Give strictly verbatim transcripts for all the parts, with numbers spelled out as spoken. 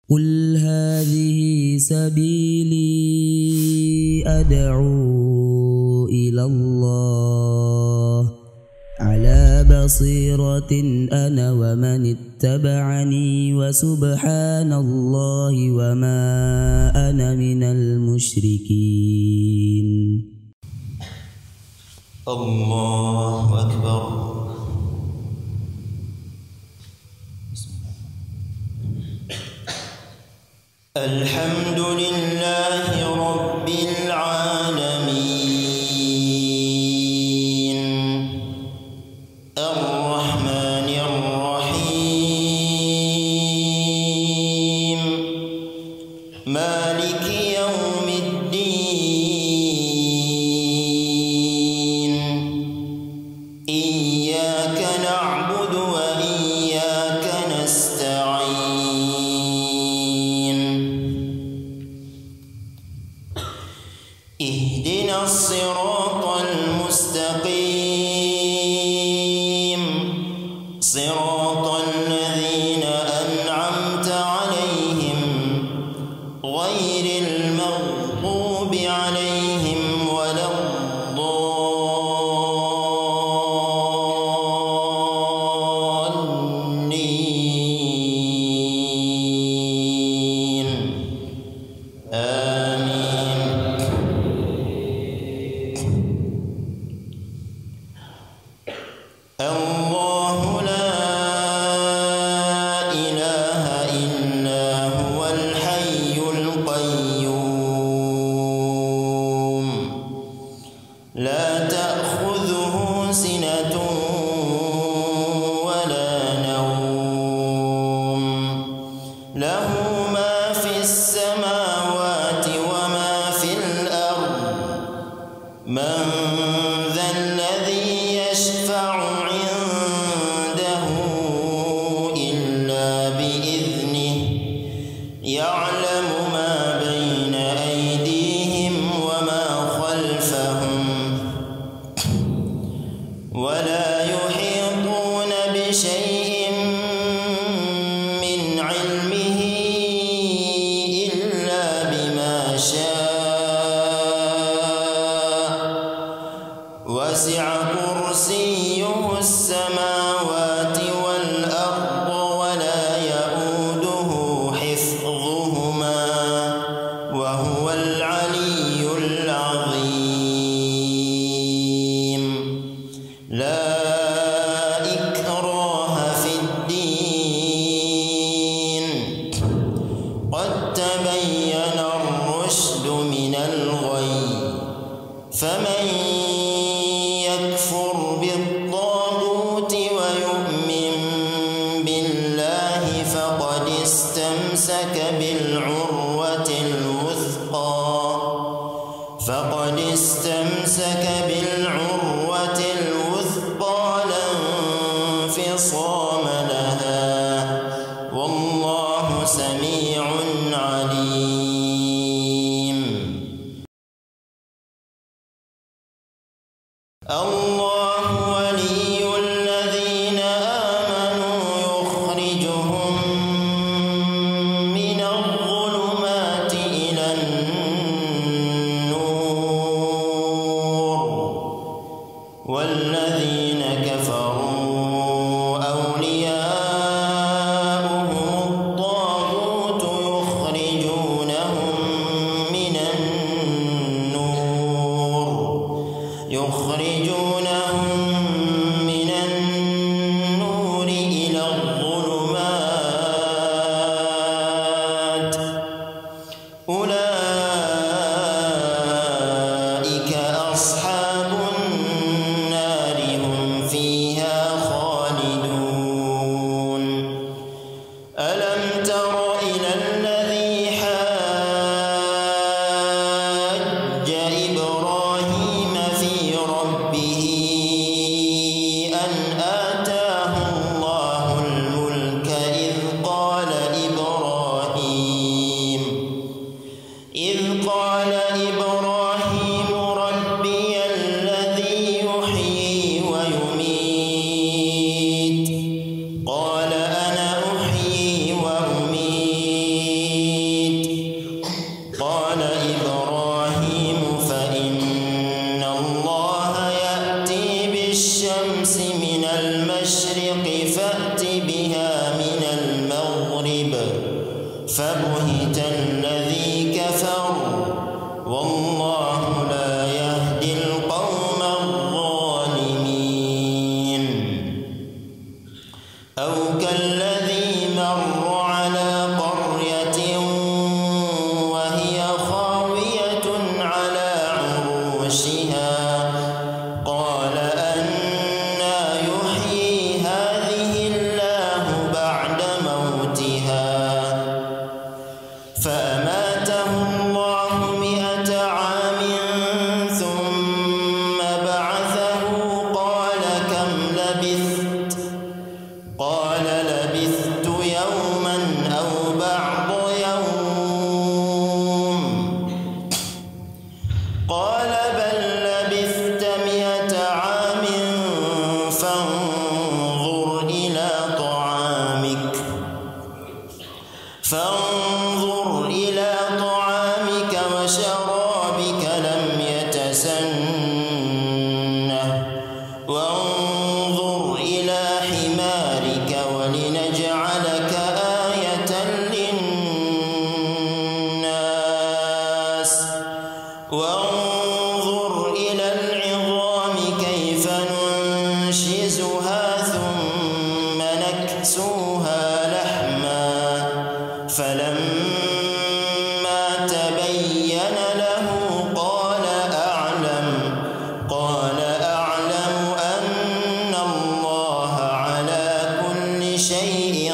قل هذه سبيلي أدعو إلى الله على بصيرة أنا ومن اتبعني وسبحان الله وما أنا من المشركين. الله أكبر. الحمد لله رب العالمين الرحمن الرحيم مالك يوم الدين إياك نعبد وإياك نستعين اهدنا الصراط المستقيم صراط الذين أنعمت عليهم غير المغضوب عليهم ولا الضالين آمين. الله لا إله إلا هو الحي القيوم لا تأخذه سنة ولا نوم له ما في السماوات وما في الأرض من ذا الذي يشفع عنده إلا بإذنه يعلم ما بين أيديهم وما خلفهم ولا يحيطون بشيء من علمه إلا بما شاء وسع كرسيه السماوات والأرض ولا يؤوده حفظهما وهو العلي العظيم. لا إكراه في الدين قد تبين الرشد من الغي فمن يكفر بالطاغوت ويؤمن بالله فقد استمسك بالعروة الوثقى فقد استمسك بالعروة الوثقى لا انفصام لها والله سميع عليم. الله ولي الذين آمنوا يخرجهم من الظلمات إلى النور والذين كفروا أولياؤهم الطاغوت يخرجونهم من النور يخرجون فبهت الذي كفر والله لا يهدي القوم الظالمين. أو كالذي مر على قرية وهي خاوية على عروشها قال أنى يحيي هذه الله بعد موتها فأماته الله مئة عام ثم بعثه قال كم لبثت قال لبثت يوما أو بعض يوم قال بل لبثت مئة عام فانظر إلى طعامك فانظر إلى طعامك وشرابك لم يتسنه وانظر إلى حمارك ولنجعلك آية للناس وانظر إلى العظام كيف ننشزها ثم نكسوها لحما فلما تبين له قال أعلم قال أعلم أن الله على كل شيء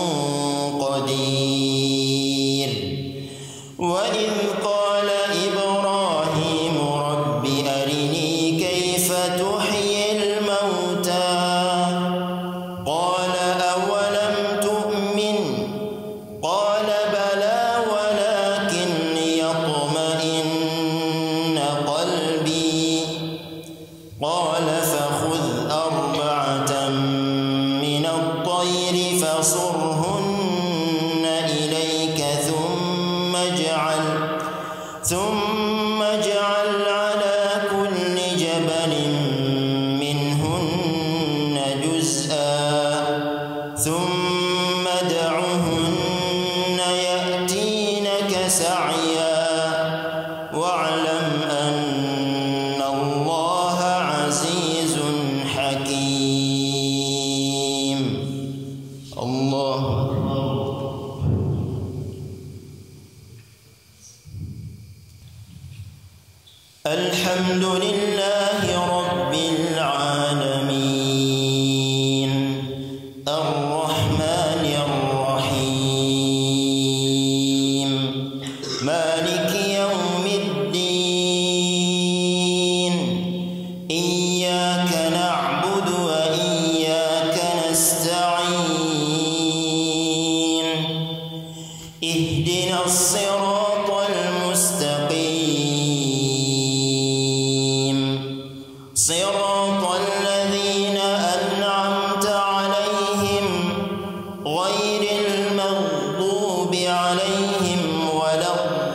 قدير. وإذ قال إبراهيم رب أرني كيف تحيي الموتى قال أولم تؤمن قال بلى ولكن ليطمئن قلبي قال فخذ أربعة من الطير فصرهن إليك ثم اجعل ثم اجعل على كل جبل منهن جزءا ثم ادعهن يأتينك سعيا واعلم أن الله عزيز حكيم. الله الحمد لله رب العالمين الرحمن الرحيم مالك يوم الدين إياك نعبد وإياك نستعين اهدنا الصراط المستقيم صراط الذين أنعمت عليهم غير المغضوب عليهم ولا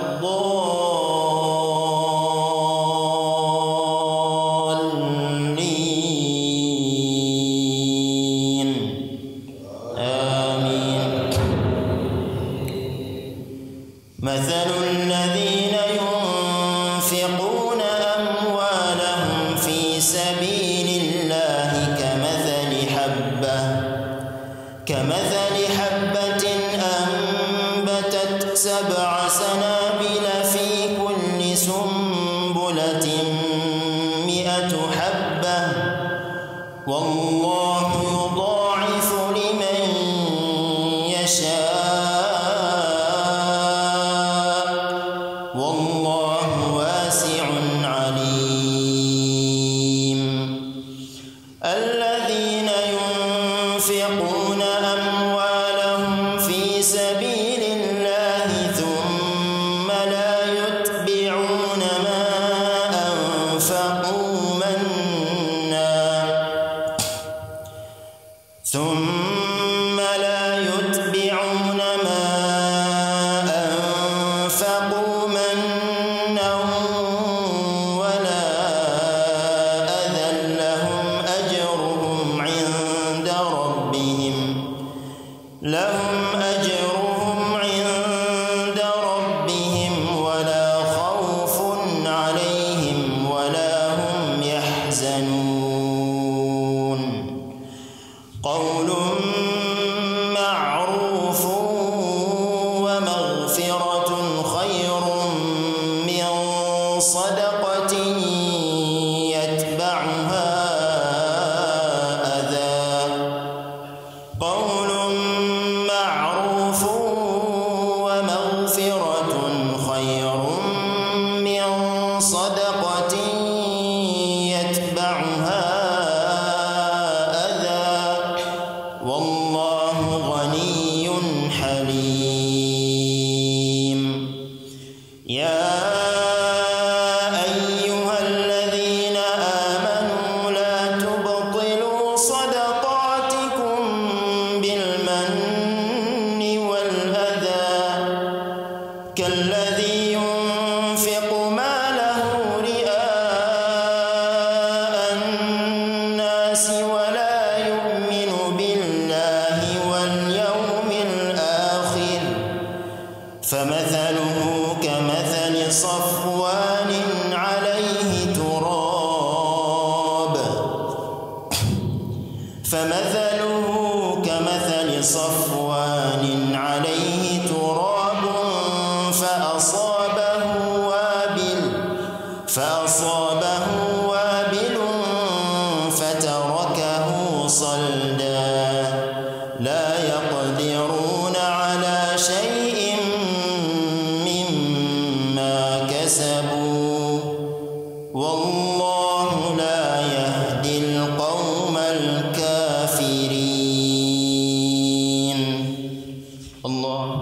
الضالين آمين. مثل الذين ينفقون أموالهم في سبيل الله كمثل حبة كمثل حبة أنبتت سبع سنابل في كل سنبلة مئة حبة والله يضاعف لمن يشاء والله واسع عليم. الذين ينفقون أموالهم في سبيل الله ثم لا يتبعون ما أنفقوا منا ومغفرة خير من صدقة يتبعها أذى قول معروف ومغفرة خير من صدقة يتبعها أذى والله غني حليم. يا أيها الذين آمنوا لا تبطلوا صدقاتكم بالمن والأذى كالذي ينفق ماله رئاء الناس ولا يؤمن بالله واليوم الآخر فمثله كمثل صفوان عليه تراب فمثله كمثل صفوان عليه تراب فأصابه وابل فأصابه وابل فتركه صلدا لا يقدرون على شيء مما كسبوا والله لا يهدي القوم الكافرين. الله